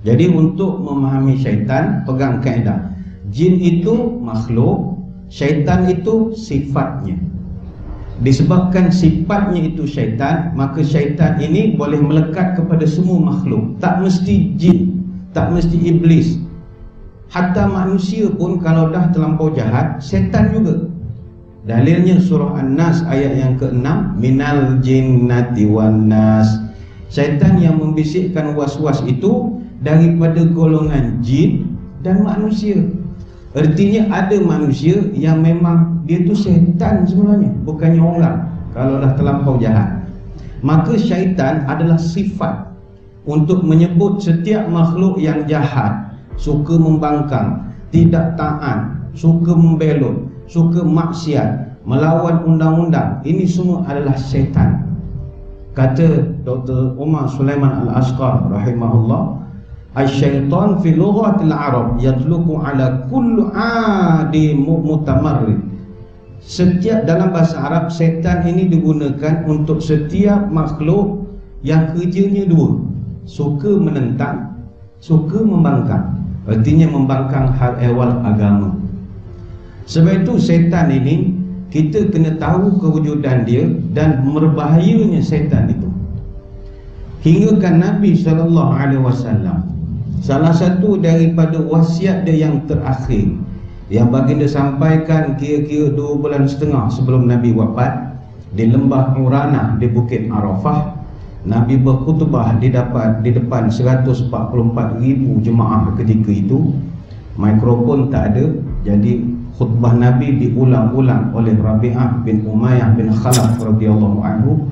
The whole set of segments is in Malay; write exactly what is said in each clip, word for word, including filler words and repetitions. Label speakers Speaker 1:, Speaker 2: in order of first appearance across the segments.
Speaker 1: Jadi untuk memahami syaitan, pegang kaedah. Jin itu makhluk, syaitan itu sifatnya. Disebabkan sifatnya itu syaitan, maka syaitan ini boleh melekat kepada semua makhluk. Tak mesti jin, tak mesti iblis. Hatta manusia pun kalau dah terlampau jahat, syaitan juga. Dalilnya surah An-Nas ayat yang keenam, minal jinnati wan nas. Syaitan yang membisikkan was-was itu daripada golongan jin dan manusia. Artinya ada manusia yang memang dia tu syaitan sebenarnya, bukannya orang kalau dah terlampau jahat. Maka syaitan adalah sifat untuk menyebut setiap makhluk yang jahat, suka membangkang, tidak taat, suka membelot, suka maksiat, melawan undang-undang. Ini semua adalah syaitan. Kata Doktor Umar Sulaiman Al-Asqar rahimahullah, "Asy-syaitan fi lughatil Arab yatluqu ala kulli 'adi mutamarrid." Setiap dalam bahasa Arab, syaitan ini digunakan untuk setiap makhluk yang kerjanya dua, suka menentang, suka membangkang. Artinya membangkang hal ehwal agama. Sebab itu syaitan ini kita kena tahu kewujudan dia dan berbahayanya syaitan itu. Hingga kan Nabi sallallahu alaihi wasallam, salah satu daripada wasiat dia yang terakhir yang baginda sampaikan kira-kira dua bulan setengah sebelum Nabi wafat, di lembah Urana di Bukit Arafah, Nabi berkhutbah di dapat di depan seratus empat puluh empat ribu jemaah ketika itu. Mikrofon tak ada, jadi khutbah Nabi diulang-ulang oleh Rabi'ah bin Umayyah bin Khalaf radhiyallahu anhu.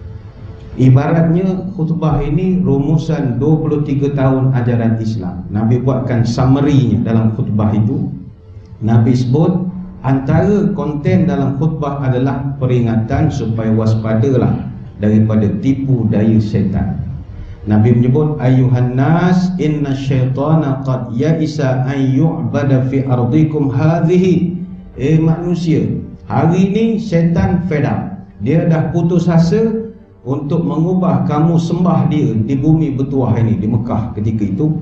Speaker 1: Ibaratnya khutbah ini rumusan dua puluh tiga tahun ajaran Islam. Nabi buatkan summary-nya dalam khutbah itu. Nabi sebut antara konten dalam khutbah adalah peringatan supaya waspadalah daripada tipu daya syaitan. Nabi menyebut, ayuhan nas inna syaitana qad ya'isa an yu'bada fi ardikum hadhihi. Eh manusia, hari ini syaitan fed up. Dia dah putus asa untuk mengubah kamu sembah dia di bumi bertuah ini, di Mekah ketika itu.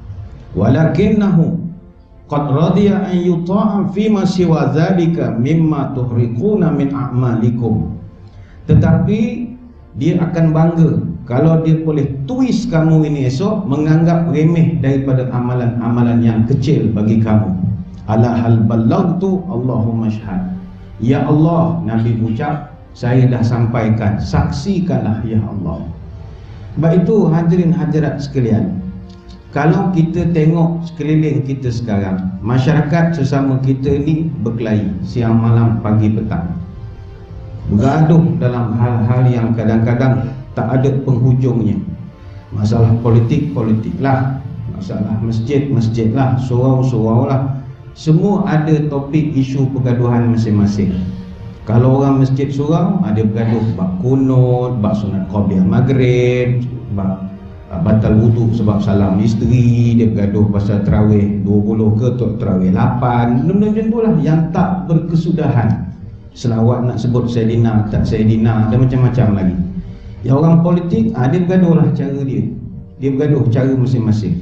Speaker 1: Walakinnahu qad radiya an yuta'a fi ma siwa dzalika mimma tuhriquna min a'malikum. Tetapi dia akan bangga kalau dia boleh twist kamu ini esok, menganggap remeh daripada amalan-amalan yang kecil bagi kamu. Ala hal ballagtu Allahumma syahad. Ya Allah, Nabi ucap, saya dah sampaikan, saksikanlah ya Allah. Sebab itu hadirin hadirat sekalian, kalau kita tengok sekeliling kita sekarang, masyarakat sesama kita ni berkelahi siang malam pagi petang, bergaduh dalam hal-hal yang kadang-kadang tak ada penghujungnya. Masalah politik, politik lah. Masalah masjid, masjid lah. Surau, surau lah. Semua ada topik isu pergaduhan masing-masing. Kalau orang masjid surau, ada bergaduh bab kunut, bab sunat qabliyah maghrib, bab batal wudu sebab salam isteri, dia bergaduh pasal tarawih dua puluh ke tarawih lapan. Benda-benda macam tu lah yang tak berkesudahan. Selawat nak sebut Sayyidina, tak Sayyidina, dan macam-macam lagi. Yang orang politik, ah, dia bergaduh lah cara dia. Dia bergaduh cara masing-masing.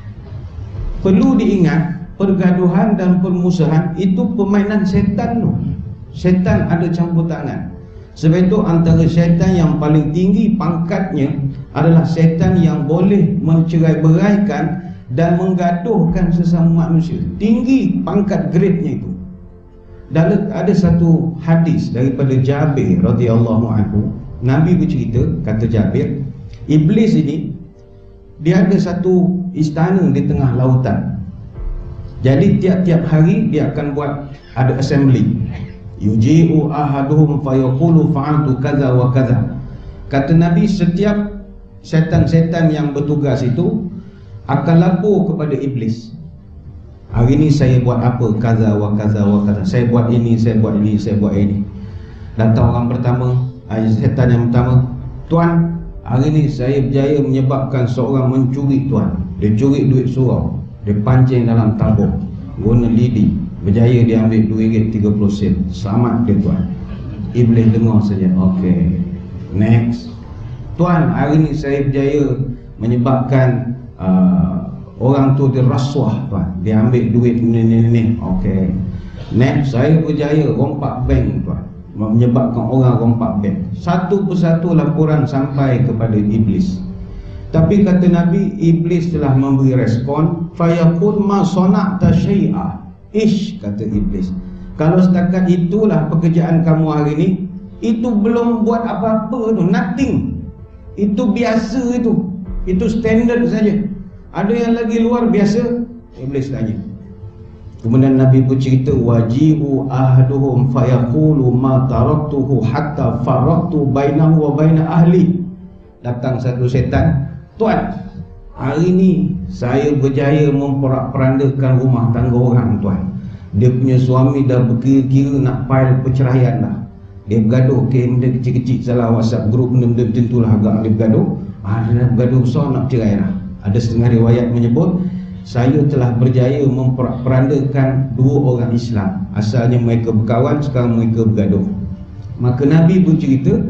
Speaker 1: Perlu diingat, pergaduhan dan permusuhan itu permainan syaitan tu. Syaitan ada campur tangan. Sebab itu antara syaitan yang paling tinggi pangkatnya adalah syaitan yang boleh mencerai-beraikan dan menggaduhkan sesama manusia. Tinggi pangkat grade-nya itu. Dan ada satu hadis daripada Jabir radhiyallahu anhu. Nabi bercerita, kata Jabir, iblis ini dia ada satu istana di tengah lautan. Jadi tiap-tiap hari dia akan buat ada assembly. Yuji'u ahaduhum fayaqulu fa'altu kadza wa kadza. Kata Nabi, setiap setan-setan yang bertugas itu akan lapor kepada iblis. Hari ini saya buat apa, kaza wa kaza wa kaza. Saya buat ini, saya buat ini, saya buat ini. Datang orang pertama, setan yang pertama, tuan, hari ini saya berjaya menyebabkan seorang mencuri tuan. Dia curi duit surau, dia pancing dalam tabung, guna lidi, berjaya dia ambil dua ringgit tiga puluh sen. Selamat dia tuan. Iblis dengar saja. Okey, next. Tuan, hari ini saya berjaya menyebabkan uh, orang tu dia rasuah tuan, dia ambil duit ni ni ni. Okey, next saya berjaya rompak bank tuan, menyebabkan orang rompak bank. Satu persatu laporan sampai kepada iblis. Tapi kata Nabi, iblis telah memberi respon, fayaqul ma sana'ta syai'a. Ish, kata iblis, kalau setakat itulah pekerjaan kamu hari ini, itu belum buat apa-apa tu, nothing. Itu biasa itu. Itu standard saja. Ada yang lagi luar biasa? Iblis tanya. Kemudian Nabi bercerita, wajibu ahduhum fayaqulu ma taraktuhu hatta faraqtu bainahu wa baina ahli. Datang satu setan, tuan, hari ni saya berjaya memperandakan rumah tangga orang tuan. Dia punya suami dah berkira-kira nak file perceraian dah. Dia bergaduh, okay, benda kecil-kecil salah WhatsApp group, benda-benda macam tu lah agak dia bergaduh. Ah, dia dah bergaduh besar nak bercerai dah. Ada setengah riwayat menyebut, saya telah berjaya memperandakan dua orang Islam. Asalnya mereka berkawan, sekarang mereka bergaduh. Maka Nabi bercerita,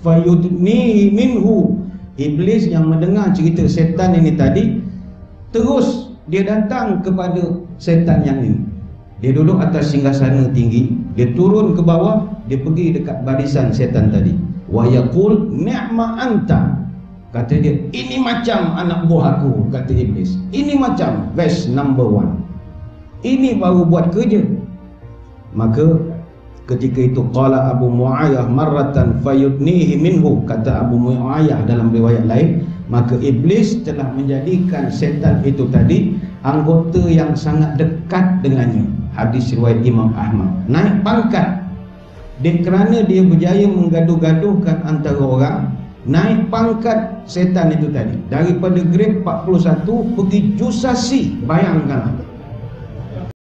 Speaker 1: fayudni minhu. Iblis yang mendengar cerita setan ini tadi, terus dia datang kepada setan yang ini. Dia duduk atas singgasana tinggi, dia turun ke bawah, dia pergi dekat barisan setan tadi. Wa yaqul ni'ma anta. Kata dia, ini macam anak buah aku, kata iblis. Ini macam verse number one. Ini baru buat kerja. Maka ketika itu qala Abu Muayyah marratan fayudnihi minhu, kata Abu Muayyah dalam riwayat lain, maka iblis telah menjadikan setan itu tadi anggota yang sangat dekat dengannya. Hadis riwayat Imam Ahmad. Naik pangkat. Dia kerana dia berjaya menggaduh-gaduhkan antara orang, naik pangkat setan itu tadi. Daripada grade empat puluh satu pergi jusasi. Bayangkan